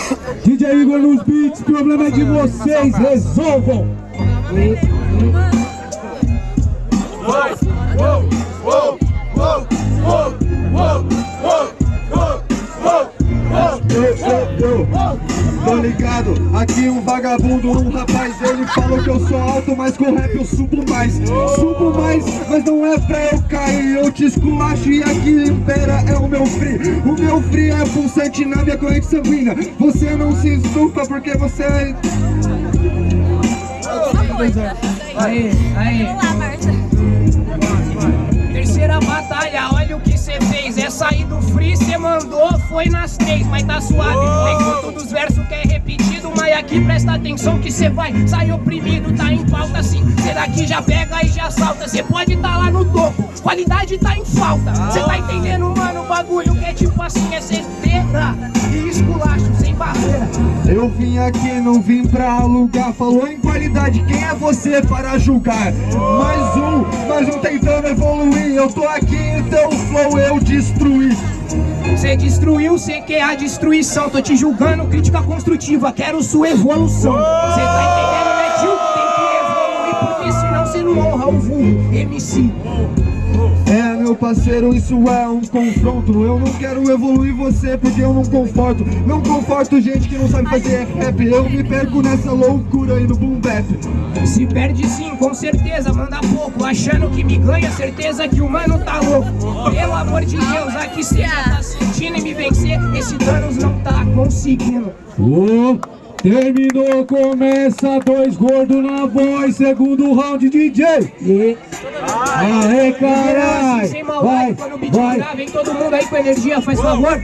DJ Igor nos beats, problema é de vocês, resolvam! Tô ligado, aqui um vagabundo, um rapaz, ele falou que eu sou alto, mas com rap eu subo mais. Subo mais, mas não é pra eu cair, eu te esculacho e aqui impera é o meu free. O meu free é pulsante na minha corrente sanguínea. Você não se estufa porque você é... Aí. Terceira batalha, olha o que cê fez. É sair do free, cê mandou, foi nas 3, mas tá suave. Tem conto dos versos que é repetido, mas aqui presta atenção que cê vai sair oprimido, tá em pauta sim. Será que já pega e já salta? Cê pode tá lá no topo, qualidade tá em falta. Cê tá entendendo, mano, o bagulho que é tipo assim, é certeira e esculacho sem barreira. Eu vim aqui, não vim pra alugar. Falou em qualidade, quem é você para julgar? Mais um tentando evoluir. Eu tô aqui, então o flow eu destruí. Cê destruiu, cê quer a destruição. Tô te julgando, crítica construtiva, quero sua evolução. Cê tá entendendo, né, tio? Tem que evoluir, porque senão cê não honra o vulgo MC. É, meu parceiro, isso é um confronto. Eu não quero evoluir você porque eu não conforto. Não conforto gente que não sabe fazer rap. Eu me perco nessa loucura aí no boom bap. Se perde sim, com certeza, manda pouco. Achando que me ganha, certeza que o mano tá louco. Pelo amor de Deus, aqui cê já tá sentindo e me vencer. Esse Thanos não tá conseguindo. Terminou, começa, 2 gordos na voz, segundo round, DJ. Aê, carai! Sem maldade, quando o beat virar, vem todo mundo aí com energia, faz favor.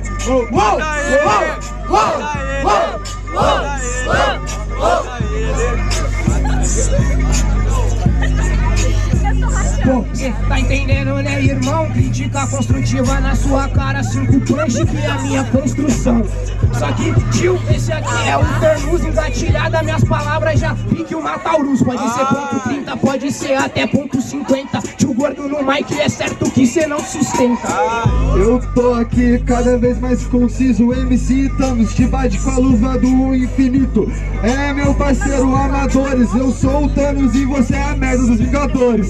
Pô, cê tá entendendo, né, irmão? Crítica construtiva na sua cara, 5 punch que é a minha construção. Só que, tio, esse aqui é um Thanos engatilhado, minhas palavras já pique uma Taurus. Pode ser ponto 30, pode ser até ponto 50. Tio gordo no mic, é certo que cê não sustenta. Eu tô aqui cada vez mais conciso, MC Thanos, te bate com a luva do infinito. É, meu parceiro, amadores, eu sou o Thanos e você é a merda dos Vingadores.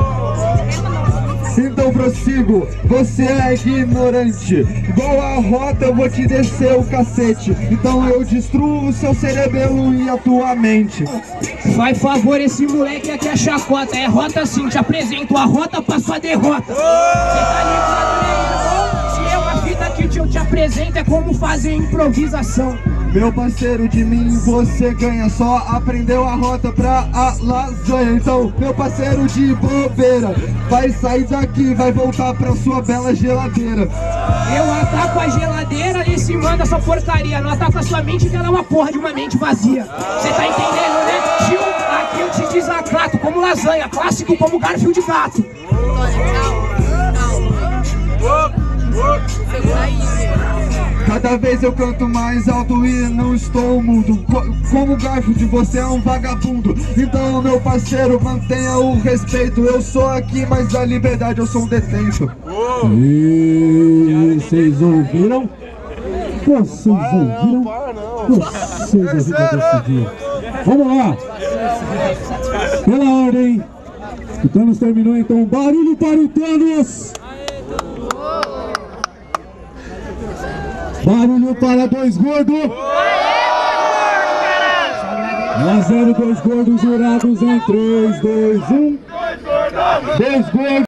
Então prossigo, você é ignorante. Igual a rota eu vou te descer o cacete. Então eu destruo o seu cerebelo e a tua mente. Faz favor, esse moleque aqui é chacota. É rota sim, te apresento a rota pra sua derrota. Cê tá ligado, né, irmão? Se é uma fita que eu te apresento, é como fazer improvisação. Meu parceiro, de mim você ganha. Só aprendeu a rota pra a lasanha. Então, meu parceiro de bobeira, vai sair daqui, vai voltar pra sua bela geladeira. Eu ataco a geladeira e se manda essa porcaria. Não ataco a sua mente, que ela é uma porra de uma mente vazia. Cê tá entendendo, né, tio? Aqui eu te desacato como lasanha, clássico como Garfield de gato. Cada vez eu canto mais alto e não estou mudo. Como Garfield, você é um vagabundo. Então, meu parceiro, mantenha o respeito. Eu sou aqui, mas a liberdade eu sou um detento. E vocês ouviram? Vocês ouviram? Vocês ouviram desse dia. Vamos lá! Pela ordem, o Thanos terminou, então barulho para o Thanos! Barulho para 2 gordos! 1-0, 2 gordos jurados em 3, 2, 1. 2 gordos!